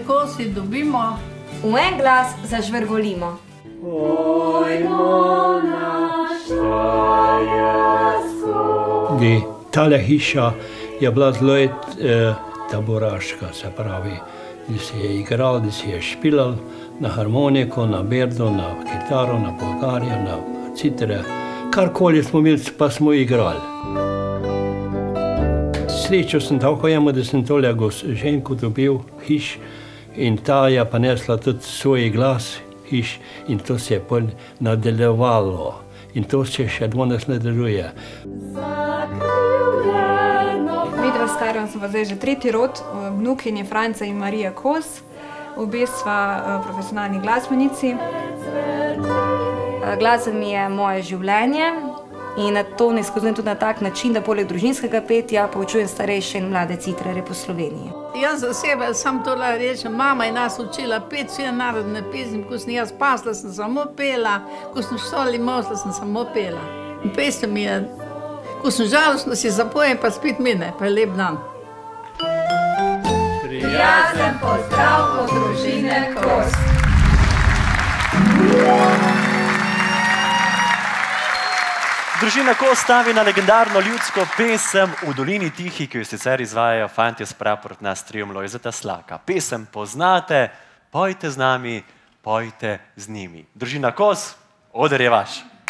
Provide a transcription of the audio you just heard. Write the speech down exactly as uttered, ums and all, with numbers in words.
Kateri kosi dobimo? V en glas zažvrgolimo. Tale hiša je bila zelo eh, taboraška, se pravi, da si je igral, da si je špilal na harmoniko, na berdo, na kitaro, na polgarjo, na citre. Karkoli smo imeli, pa smo igrali. Srečo sem tako jemo, da sem tole ženko dobil hiš in ta je pa nesla tudi svoj glas hiš in to se je pol nadaljevalo. In to se še danes nadaljuje. Midva s Karjem smo zdaj že tretji rod, vnukinje Franca in Marija Kos. Obe sva profesionalni glasbenici. Glasba mi je moje življenje in to ne izkazujem tudi na tak način, da poleg družinskega petja poučujem starejše in mlade citrarje po Sloveniji. Jaz za sebe sam to lahko rečem, mama je nas učila pet vse narodne pesmi, ko sem jaz pasla, sem samo pela, ko sem šoli mosla, sem samo pela. In pesem mi je, ko sem žalostna, si zapojem, pa spet mine, pa je lep dan. Prijazen pozdrav od družine Kos. Družina Kos stavi na legendarno ljudsko pesem V dolini tihi, ki jo sicer izvajajo fantje s Praprotna s triom Lojzeta Slaka. Pesem poznate, pojte z nami, pojte z njimi. Družina Kos, oder je vaš.